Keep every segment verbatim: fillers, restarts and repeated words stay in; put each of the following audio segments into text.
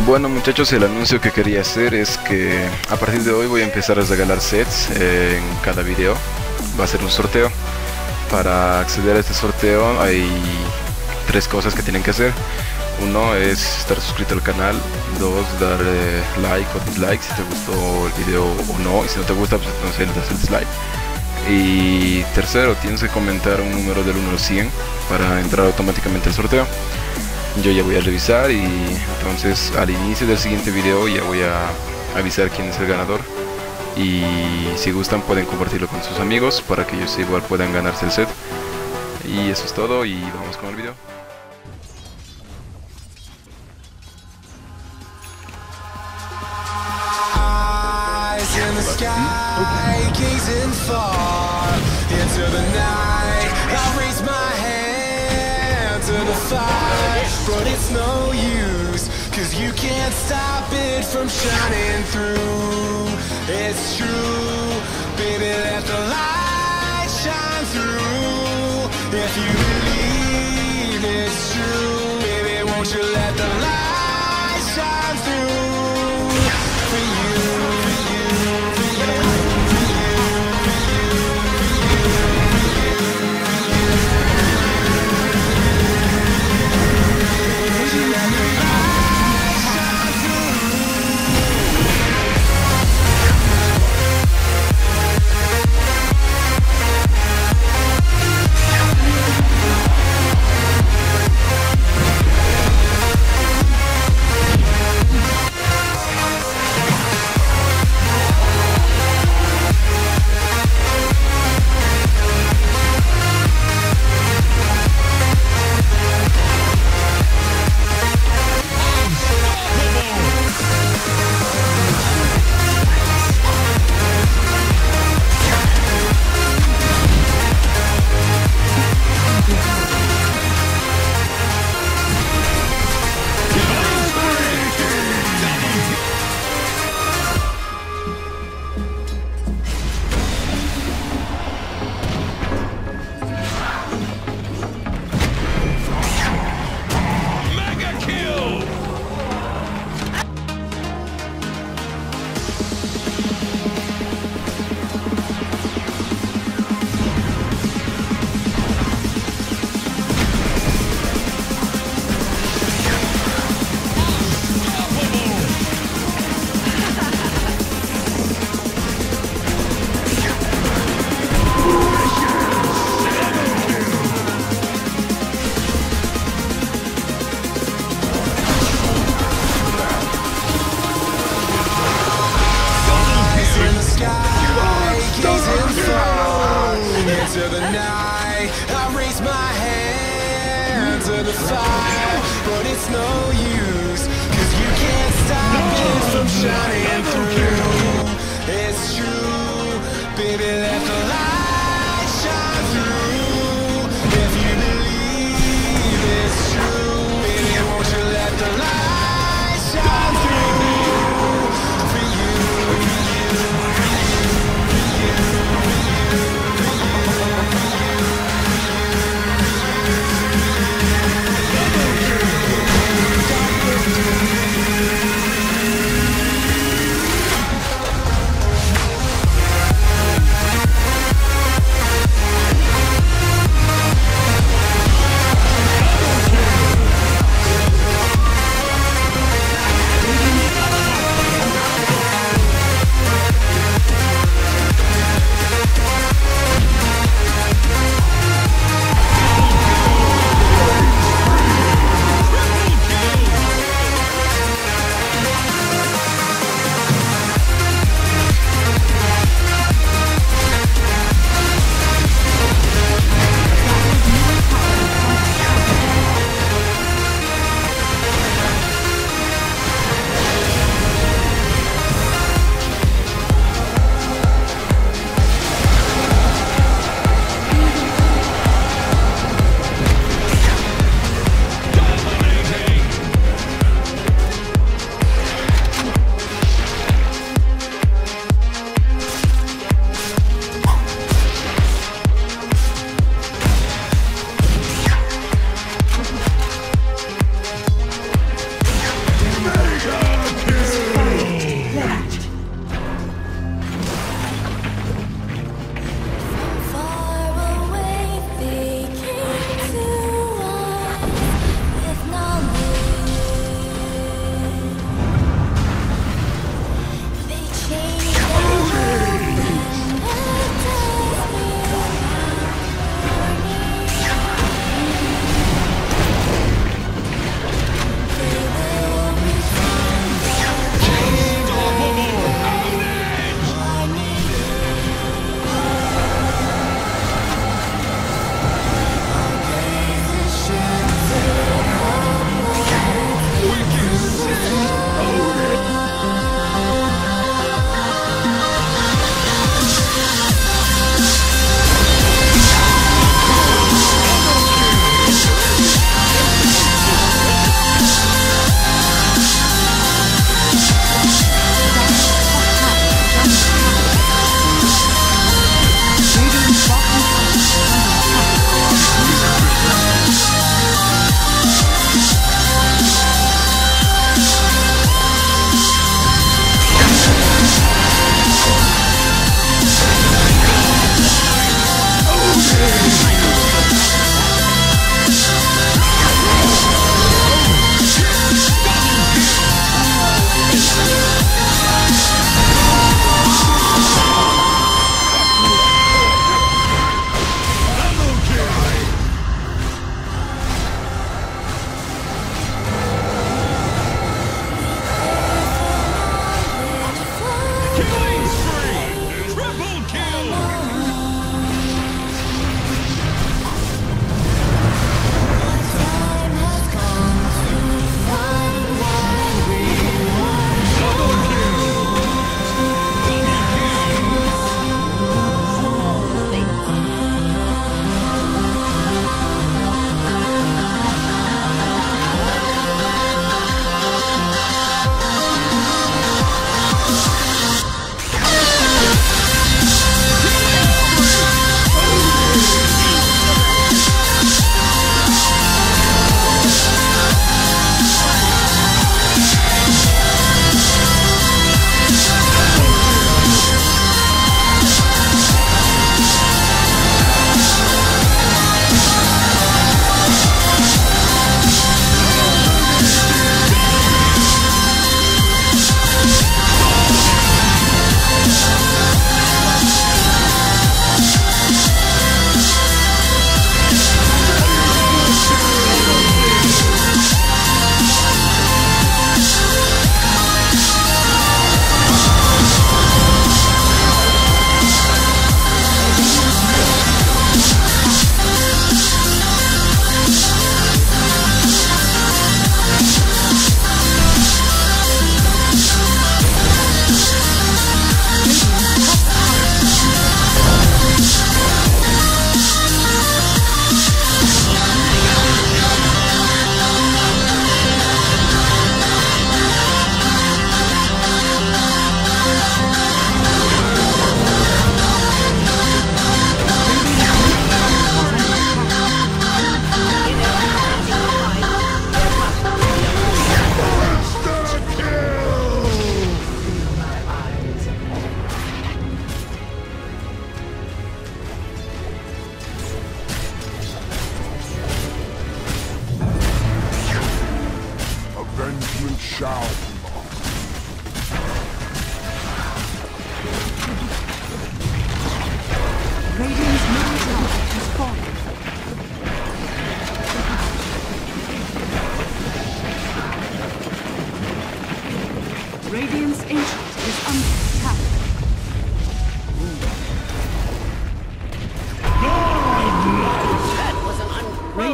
Bueno muchachos, el anuncio que quería hacer es que a partir de hoy voy a empezar a regalar sets eh, en cada video. Va a ser un sorteo. Para acceder a este sorteo hay tres cosas que tienen que hacer. Uno es estar suscrito al canal. Dos, darle like o dislike si te gustó el video o no. Y si no te gusta, pues entonces le das el dislike. Y tercero, tienes que comentar un número del uno al cien para entrar automáticamente al sorteo. Yo ya voy a revisar y entonces al inicio del siguiente video ya voy a avisar quién es el ganador. Y si gustan pueden compartirlo con sus amigos para que ellos igual puedan ganarse el set. Y eso es todo y vamos con el video. In the sky, gazing far into the night, I raise my hand to the fire, but it's no use, cause you can't stop it from shining through. It's true, baby, let the light shine through. If you believe it's true, baby, won't you let the light shine through for you. To the night, I raise my hand to the fire, but it's no use, cause you can't stop it from shining through. It's true, baby, let the light shine through. If you believe it's true, baby, won't you let the light shine through for you, for you, for you, for you.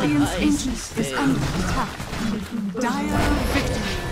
Radiant's ancient is under attack. Dire victory.